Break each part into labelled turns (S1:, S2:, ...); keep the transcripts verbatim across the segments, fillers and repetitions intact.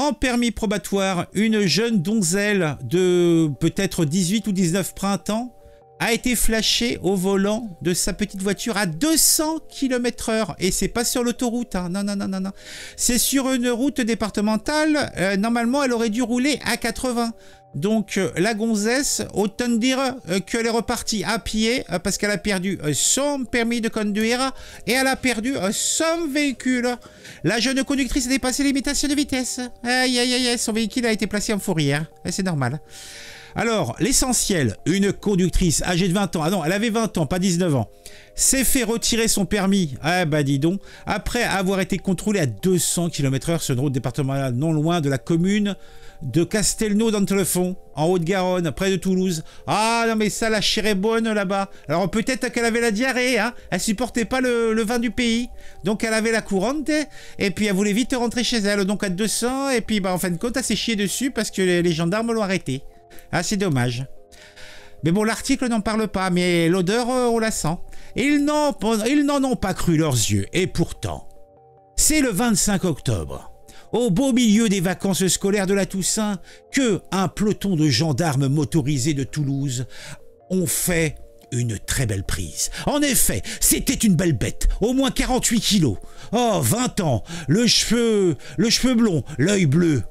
S1: En permis probatoire, une jeune donzelle de peut-être dix-huit ou dix-neuf printemps a été flashée au volant de sa petite voiture à deux cents kilomètres heure. Et c'est pas sur l'autoroute, hein. Non, non, non, non, non. C'est sur une route départementale. Euh, normalement, elle aurait dû rouler à quatre-vingts. Donc, euh, la gonzesse, autant dire euh, qu'elle est repartie à pied euh, parce qu'elle a perdu euh, son permis de conduire et elle a perdu euh, son véhicule. La jeune conductrice a dépassé les limitations de vitesse. Aïe, aïe, aïe, son véhicule a été placé en fourrière. C'est normal. Alors, l'essentiel, une conductrice âgée de vingt ans, ah non, elle avait vingt ans, pas dix-neuf ans, s'est fait retirer son permis, ah bah dis donc, après avoir été contrôlée à deux cents kilomètres heure sur une route départementale non loin de la commune de Castelnau dans le fond, en Haute-Garonne, près de Toulouse. Ah non mais ça, la chair est bonne là-bas. Alors peut-être qu'elle avait la diarrhée, hein, elle supportait pas le, le vin du pays, donc elle avait la courante, et puis elle voulait vite rentrer chez elle, donc à deux cents, et puis bah en fin de compte, elle s'est chiée dessus parce que les, les gendarmes l'ont arrêtée. Ah, c'est dommage. Mais bon, l'article n'en parle pas, mais l'odeur, euh, on la sent. Ils n'en ils n'en ont pas cru leurs yeux. Et pourtant, c'est le vingt-cinq octobre, au beau milieu des vacances scolaires de la Toussaint, que un peloton de gendarmes motorisés de Toulouse ont fait une très belle prise. En effet, c'était une belle bête, au moins quarante-huit kilos. Oh, vingt ans, le cheveu, le cheveu blond, l'œil bleu.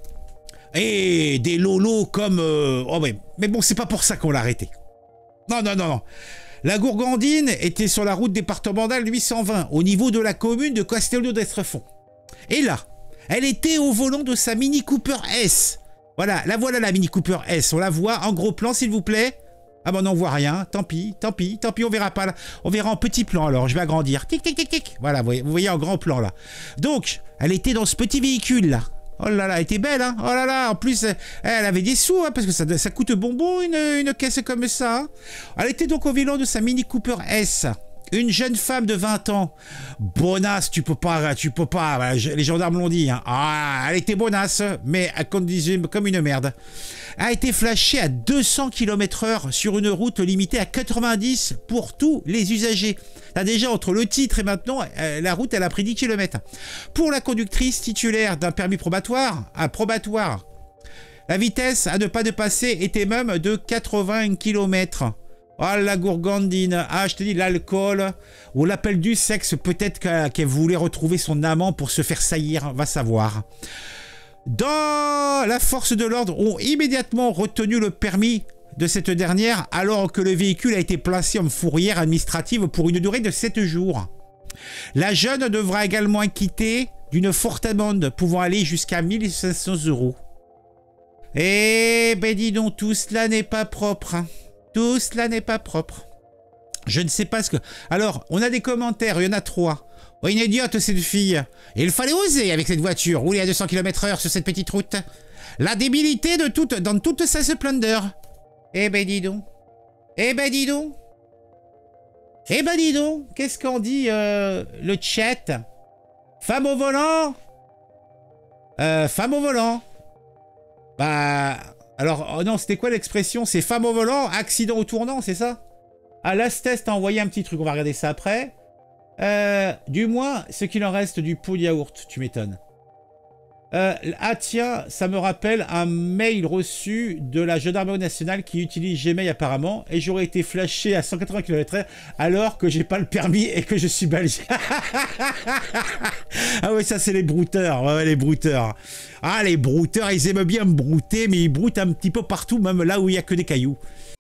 S1: Et des lolos comme... Euh... Oh ouais, mais bon, c'est pas pour ça qu'on l'a arrêté. Non, non, non, non. La gourgandine était sur la route départementale huit cent vingt, au niveau de la commune de Castelnau d'Estrefond. Et là, elle était au volant de sa Mini Cooper S. Voilà, la voilà la Mini Cooper S. On la voit en gros plan, s'il vous plaît. Ah ben on n'en voit rien, tant pis, tant pis, tant pis, on verra pas là. On verra en petit plan alors, je vais agrandir. Tic, tic, tic, tic. Voilà, vous voyez, vous voyez en grand plan là. Donc, elle était dans ce petit véhicule là. Oh là là, elle était belle, hein. Oh là là, en plus, elle avait des sous, hein, parce que ça, ça coûte bonbon, une, une caisse comme ça. Hein. Elle était donc au volant de sa Mini Cooper S. Une jeune femme de vingt ans. Bonasse, tu peux pas, tu peux pas, les gendarmes l'ont dit. Hein. Ah, elle était bonasse, mais elle conduisait comme une merde. A été flashée à deux cents kilomètres heure sur une route limitée à quatre-vingt-dix pour tous les usagers. Là déjà, entre le titre et maintenant, euh, la route, elle a pris dix kilomètres. Pour la conductrice titulaire d'un permis probatoire, à probatoire, la vitesse à ne pas dépasser était même de quatre-vingts kilomètres. Oh la gourgandine, ah je te dis l'alcool, ou l'appel du sexe, peut-être qu'elle qu'elle voulait retrouver son amant pour se faire saillir, va savoir. Dans la force de l'ordre ont immédiatement retenu le permis de cette dernière alors que le véhicule a été placé en fourrière administrative pour une durée de sept jours. La jeune devra également acquitter d'une forte amende pouvant aller jusqu'à mille cinq cents euros. Eh ben dis donc, tout cela n'est pas propre. Hein. Tout cela n'est pas propre. Je ne sais pas ce que... Alors, on a des commentaires, il y en a trois. Oh, une idiote cette fille. Il fallait oser avec cette voiture, rouler à deux cents kilomètres heure sur cette petite route. La débilité de toute, dans toute sa splendeur. Eh ben dis donc. Eh ben dis donc. Eh ben dis donc. Qu'est-ce qu'on dit euh, le chat? Femme au volant. Euh, femme au volant. Bah... Alors, oh non, c'était quoi l'expression? C'est femme au volant, accident au tournant, c'est ça? Ah, Lastest a envoyé un petit truc, on va regarder ça après. Euh, du moins, ce qu'il en reste du pot de yaourt, tu m'étonnes. Euh, ah tiens, ça me rappelle un mail reçu de la gendarmerie nationale qui utilise Gmail apparemment, et j'aurais été flashé à cent quatre-vingts kilomètres heure alors que j'ai pas le permis et que je suis belge. Ah ouais, ça c'est les brouteurs, ouais, les brouteurs. Ah les brouteurs, ils aiment bien me brouter, mais ils broutent un petit peu partout, même là où il y a que des cailloux.